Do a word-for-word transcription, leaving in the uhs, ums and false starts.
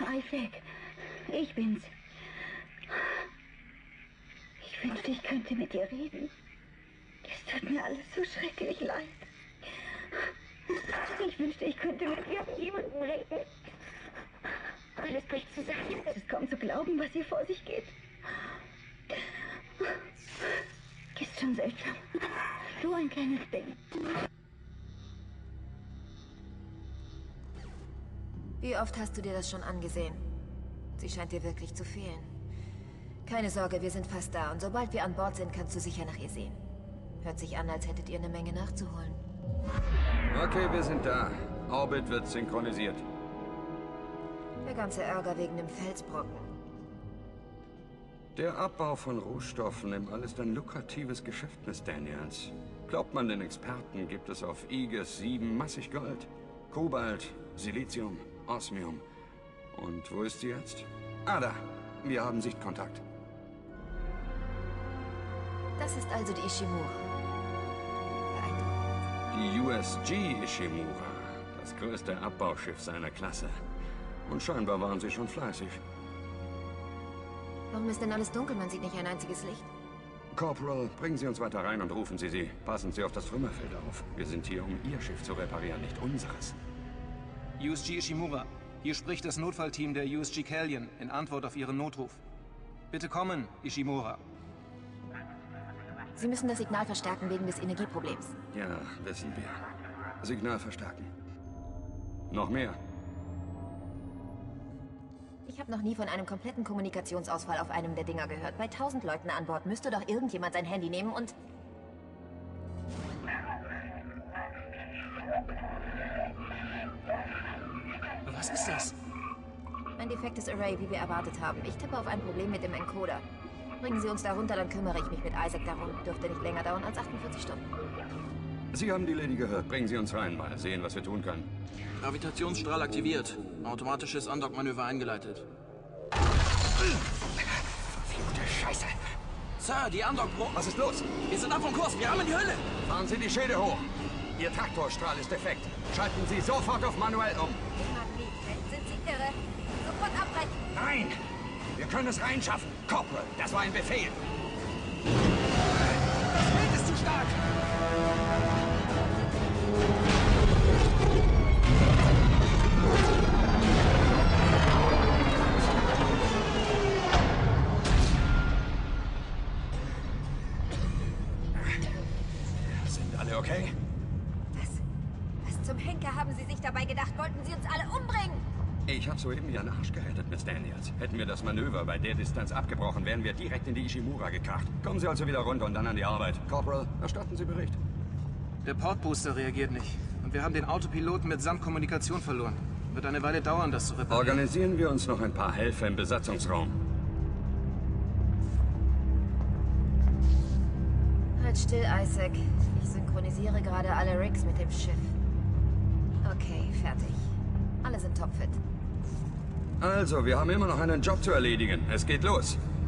Isaac. Ich bin's. Ich wünschte, ich könnte mit dir reden. Es tut mir alles so schrecklich leid. Ich wünschte, ich könnte mit jemandem reden. Alles bricht zusammen. Es ist kaum zu glauben, was hier vor sich geht. Ist schon seltsam. So ein kleines Ding. Wie oft hast du dir das schon angesehen? Sie scheint dir wirklich zu fehlen. Keine Sorge, wir sind fast da und sobald wir an Bord sind, kannst du sicher nach ihr sehen. Hört sich an, als hättet ihr eine Menge nachzuholen. Okay, wir sind da. Orbit wird synchronisiert. Der ganze Ärger wegen dem Felsbrocken. Der Abbau von Rohstoffen im alles ein lukratives Geschäft, Miss Daniels. Glaubt man den Experten, gibt es auf Aegis sieben massig Gold. Kobalt, Silizium, Osmium. Und wo ist sie jetzt? Ah, da. Wir haben Sichtkontakt. Das ist also die Ishimura. Beeindruckend. Die U S G Ishimura. Das größte Abbauschiff seiner Klasse. Und scheinbar waren sie schon fleißig. Warum ist denn alles dunkel? Man sieht nicht ein einziges Licht. Corporal, bringen Sie uns weiter rein und rufen Sie sie. Passen Sie auf das Trümmerfeld auf. Wir sind hier, um Ihr Schiff zu reparieren, nicht unseres. U S G Ishimura. Hier spricht das Notfallteam der U S G Callion in Antwort auf Ihren Notruf. Bitte kommen, Ishimura. Sie müssen das Signal verstärken wegen des Energieproblems. Ja, wissen wir. Signal verstärken. Noch mehr. Ich habe noch nie von einem kompletten Kommunikationsausfall auf einem der Dinger gehört. Bei tausend Leuten an Bord müsste doch irgendjemand sein Handy nehmen und... Was ist das? Ein defektes Array, wie wir erwartet haben. Ich tippe auf ein Problem mit dem Encoder. Bringen Sie uns da runter, dann kümmere ich mich mit Isaac darum. Dürfte nicht länger dauern als achtundvierzig Stunden. Sie haben die Lady gehört. Bringen Sie uns rein. Mal sehen, was wir tun können. Gravitationsstrahl aktiviert. Automatisches Undock-Manöver eingeleitet. Verfluchte Scheiße. Sir, die Undock-Pro... Was ist los? Wir sind ab vom Kurs. Wir haben in die Hölle. Fahren Sie die Schilde hoch. Ihr Traktorstrahl ist defekt. Schalten Sie sofort auf manuell um. Sind Sie irre? Sofort abbrechen! Nein! Wir können es reinschaffen. Corporal, das war ein Befehl. Das Wind ist zu stark! Sind alle okay? Was? Was zum Henker haben Sie sich dabei gedacht? Wollten Sie uns alle umbringen? Ich habe soeben Ihren Arsch gerettet, Miss Daniels. Hätten wir das Manöver bei der Distanz abgebrochen, wären wir direkt in die Ishimura gekracht. Kommen Sie also wieder runter und dann an die Arbeit. Corporal, erstatten Sie Bericht. Der Portbooster reagiert nicht. Und wir haben den Autopiloten mitsamt Kommunikation verloren. Wird eine Weile dauern, das zu reparieren. Organisieren wir uns noch ein paar Helfer im Besatzungsraum. Halt still, Isaac. Ich synchronisiere gerade alle Rigs mit dem Schiff. Okay, fertig. Alle sind topfit. Also, wir haben immer noch einen Job zu erledigen. Es geht los.